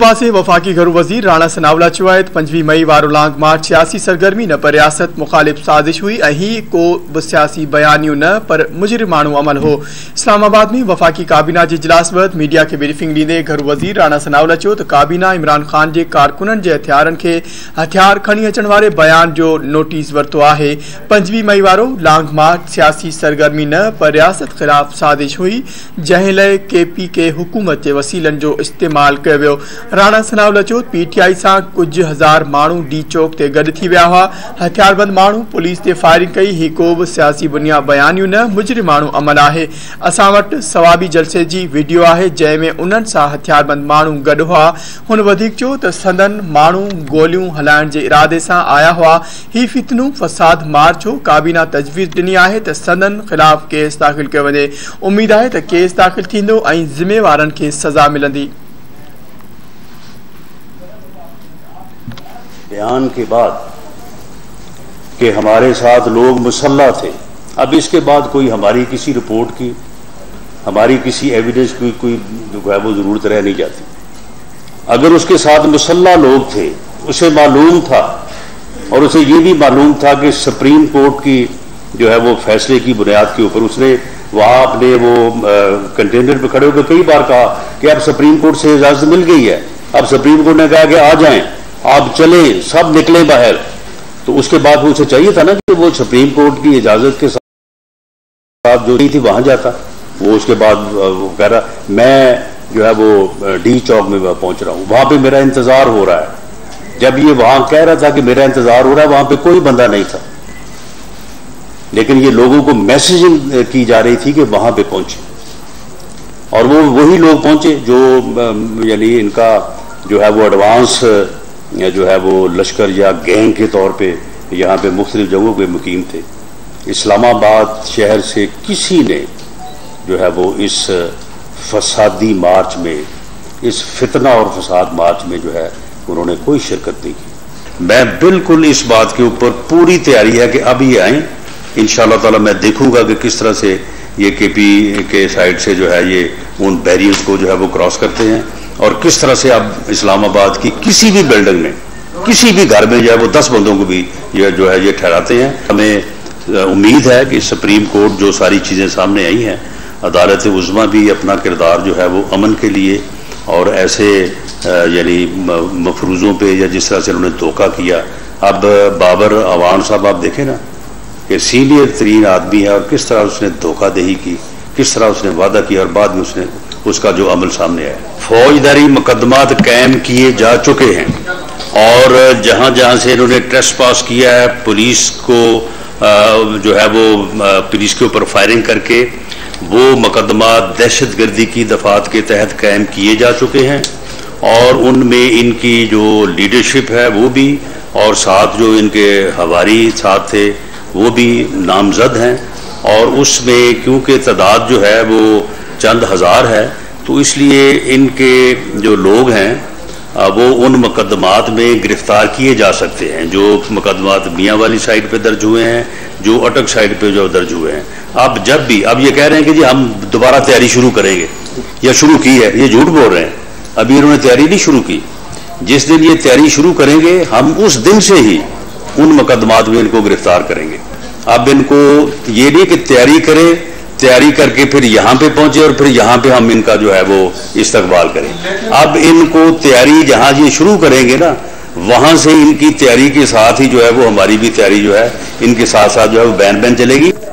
पासे वफाकी घरू वजीर राणा सनावला चुआयत 5 मई वारो लॉन्ग मार्च सियासी सरगर्मी न पर रियासत मुखालिफ साजिश हुई अही को सियासी बयानियों न पर मुजरिम मानू अमल हो। इस्लामाबाद में वफाकी काबीना के इजलास बैद मीडिया के ब्रीफिंग ॾींदे घरू वजीर राणा सनावला चयो त काबीना इमरान खान के कारकुनन के हथियारन के हथियार खणी अचण वारे बयान जो नोटिस वरतो आहे। 5 मई वारो लॉन्ग मार्च सियासी सरगर्मी न पर रियासत खिलाफ साजिश हुई जंहिं लाइ KP के हुकूमत के वसीलन जो इस्तेमाल कयो वियो। राणा सनावला चयो PTI से कुछ हजार मानू डी चौक ते गड थी विया हुआ। हथियारबंद मानू पुलिस ते फायरिंग कई ही को भी सियासी बुनिया बयानियों न मुजरिम मानू अमल आहे। असां वटि सवाबी जलसे जी वीडियो आहे जंहिंमें उन्हनि सां हथियारबंद मानू गड हुआ। हुन वधीक चयो त संदन मानू गोलियूं हलाइण जे इरादे सां आया हुआ। ही फितनो फसाद मार्च हो। काबीना तजवीज़ ॾिनी आहे त संदन खिलाफ केस दाख़िल कयो वञे। उम्मीद आहे त केस दाख़िल थींदो ऐं ज़िम्मेवारनि खे सज़ा मिलंदी। बयान के बाद कि हमारे साथ लोग मुसल्लह थे, अब इसके बाद कोई हमारी किसी रिपोर्ट की, हमारी किसी एविडेंस की कोई जो है वो ज़रूरत रह नहीं जाती। अगर उसके साथ मुसल्लह लोग थे, उसे मालूम था और उसे ये भी मालूम था कि सुप्रीम कोर्ट की जो है वो फैसले की बुनियाद के ऊपर उसने वहाँ अपने वो कंटेनर पर खड़े होकर कई बार कहा कि अब सुप्रीम कोर्ट से इजाज़त मिल गई है, अब सुप्रीम कोर्ट ने कहा कि आ जाएं, आप चले, सब निकले बाहर। तो उसके बाद वो उसे चाहिए था ना कि वो सुप्रीम कोर्ट की इजाजत के साथ जो नहीं थी वहां जाता। वो उसके बाद वो कह रहा मैं जो है वो डी चौक में पहुंच रहा हूं, वहां पे मेरा इंतजार हो रहा है। जब ये वहां कह रहा था कि मेरा इंतजार हो रहा है, वहां पे कोई बंदा नहीं था, लेकिन ये लोगों को मैसेजिंग की जा रही थी कि वहां पे पहुंचे, और वो वही लोग पहुंचे जो यानी इनका जो है वो एडवांस जो है वो लश्कर या गैंग के तौर पे यहाँ पे मुख्तलिफ जगहों पे मुकीम थे। इस्लामाबाद शहर से किसी ने जो है वो इस फसादी मार्च में, इस फितना और फसाद मार्च में जो है उन्होंने कोई शिरकत नहीं की। मैं बिल्कुल इस बात के ऊपर पूरी तैयारी है कि अब ये आए, इंशाअल्लाह ताला मैं देखूंगा कि किस तरह से ये KP के साइड से जो है ये उन बैरियर्स को जो है वो क्रॉस करते हैं और किस तरह से अब इस्लामाबाद की किसी भी बिल्डिंग में, किसी भी घर में जो है वो 10 बंदों को भी ये जो है ये ठहराते हैं। हमें उम्मीद है कि सुप्रीम कोर्ट जो सारी चीज़ें सामने आई हैं, अदालत उज़्मा भी अपना किरदार जो है वो अमन के लिए और ऐसे यानी मफरूज़ों पे या जिस तरह से उन्होंने धोखा किया। अब बाबर अवान साहब आप देखें ना कि सीनियर तरीन आदमी है और किस तरह उसने धोखादही की, किस तरह उसने वादा किया और बाद में उसने उसका जो अमल सामने आया। फौजदारी मुकदमात कायम किए जा चुके हैं और जहां जहां से इन्होंने ट्रेसपास किया है, पुलिस को जो है वो पुलिस के ऊपर फायरिंग करके वो मुकदमात दहशतगर्दी की दफात के तहत कायम किए जा चुके हैं और उनमें इनकी जो लीडरशिप है वो भी और साथ जो इनके हवारी साथ थे वो भी नामजद हैं और उसमें क्योंकि तादाद जो है वो चंद हजार है तो इसलिए इनके जो लोग हैं वो उन मुकदमात में गिरफ्तार किए जा सकते हैं जो मुकदमात मियाँ वाली साइड पे दर्ज हुए हैं, जो अटक साइड पे जो दर्ज हुए हैं। अब जब भी अब ये कह रहे हैं कि जी हम दोबारा तैयारी शुरू करेंगे या शुरू की है, ये झूठ बोल रहे हैं। अभी इन्होंने तैयारी नहीं शुरू की। जिस दिन ये तैयारी शुरू करेंगे हम उस दिन से ही उन मुकदमात में इनको गिरफ्तार करेंगे। अब इनको ये नहीं कि तैयारी करें, तैयारी करके फिर यहाँ पे पहुंचे और फिर यहाँ पे हम इनका जो है वो इस्तकबाल करें। अब इनको तैयारी जहाँ ये शुरू करेंगे ना, वहां से इनकी तैयारी के साथ ही जो है वो हमारी भी तैयारी जो है इनके साथ साथ जो है वो बैन चलेगी।